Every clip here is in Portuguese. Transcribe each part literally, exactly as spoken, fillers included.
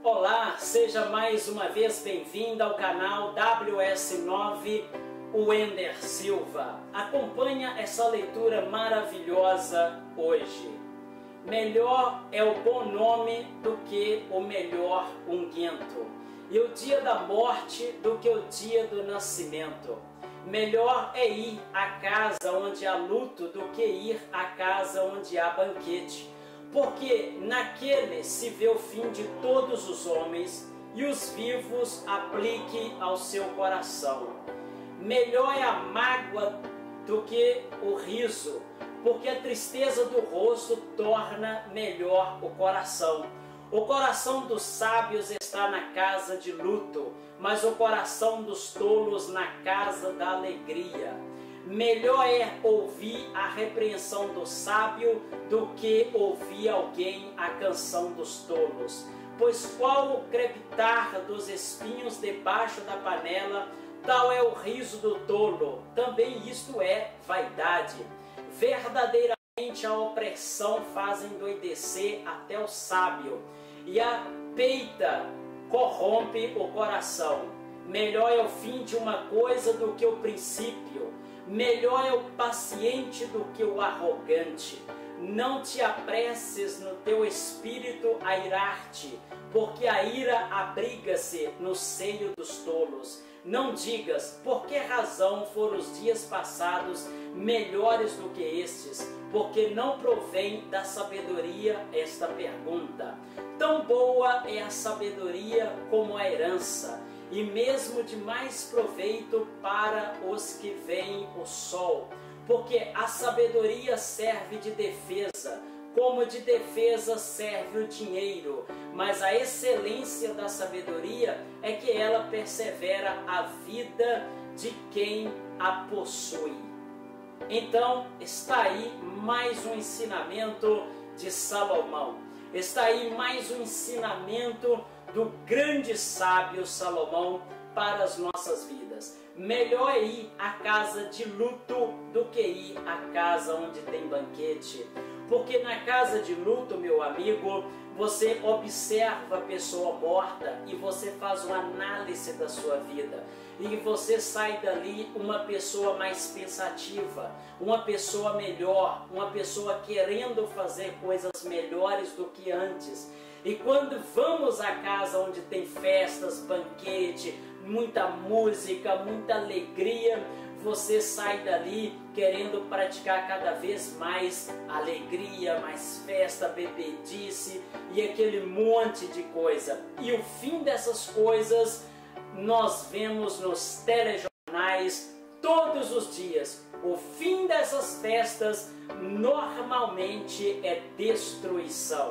Olá, seja mais uma vez bem-vindo ao canal W S nove Wender Silva. Acompanha essa leitura maravilhosa hoje. Melhor é o bom nome do que o melhor unguento, e o dia da morte do que o dia do nascimento. Melhor é ir à casa onde há luto do que ir à casa onde há banquete, porque naquele se vê o fim de todos os homens, e os vivos aplique ao seu coração. Melhor é a mágoa do que o riso, porque a tristeza do rosto torna melhor o coração. O coração dos sábios está na casa de luto, mas o coração dos tolos na casa da alegria. Melhor é ouvir a repreensão do sábio do que ouvir alguém a canção dos tolos. Pois qual o crepitar dos espinhos debaixo da panela, tal é o riso do tolo. Também isto é vaidade. Verdadeiramente a opressão faz endoidecer até o sábio, e a peita corrompe o coração. Melhor é o fim de uma coisa do que o princípio. Melhor é o paciente do que o arrogante. Não te apresses no teu espírito a irar-te, porque a ira abriga-se no seio dos tolos. Não digas, por que razão foram os dias passados melhores do que estes? Porque não provém da sabedoria esta pergunta. Tão boa é a sabedoria como a herança, e mesmo de mais proveito para os que veem o sol. Porque a sabedoria serve de defesa, como de defesa serve o dinheiro, mas a excelência da sabedoria é que ela persevera a vida de quem a possui. Então está aí mais um ensinamento de Salomão, está aí mais um ensinamento do grande sábio Salomão para as nossas vidas. Melhor é ir à casa de luto do que ir à casa onde tem banquete. Porque na casa de luto, meu amigo, você observa a pessoa morta e você faz uma análise da sua vida. E você sai dali uma pessoa mais pensativa, uma pessoa melhor, uma pessoa querendo fazer coisas melhores do que antes. E quando vamos à casa onde tem festas, banquete, muita música, muita alegria, você sai dali querendo praticar cada vez mais alegria, mais festa, bebedice e aquele monte de coisa. E o fim dessas coisas nós vemos nos telejornais todos os dias. O fim dessas festas normalmente é destruição.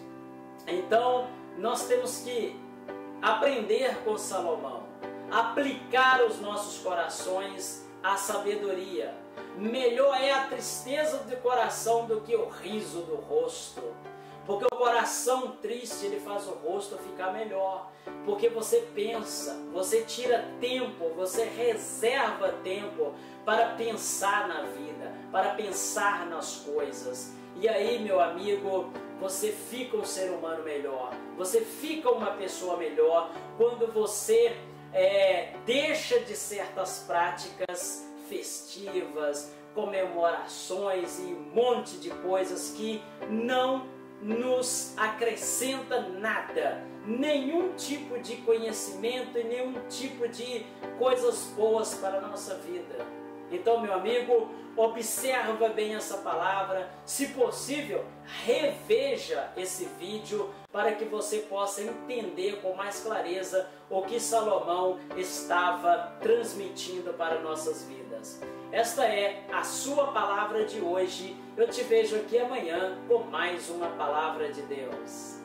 Então nós temos que aprender com Salomão, aplicar os nossos corações à sabedoria. Melhor é a tristeza do coração do que o riso do rosto, porque o coração triste ele faz o rosto ficar melhor, porque você pensa, você tira tempo, você reserva tempo para pensar na vida, para pensar nas coisas. E aí, meu amigo, você fica um ser humano melhor, você fica uma pessoa melhor quando você é, deixa de certas práticas festivas, comemorações e um monte de coisas que não nos acrescenta nada, nenhum tipo de conhecimento e nenhum tipo de coisas boas para a nossa vida. Então, meu amigo, observa bem essa palavra, se possível, reveja esse vídeo para que você possa entender com mais clareza o que Salomão estava transmitindo para nossas vidas. Esta é a sua palavra de hoje. Eu te vejo aqui amanhã com mais uma palavra de Deus.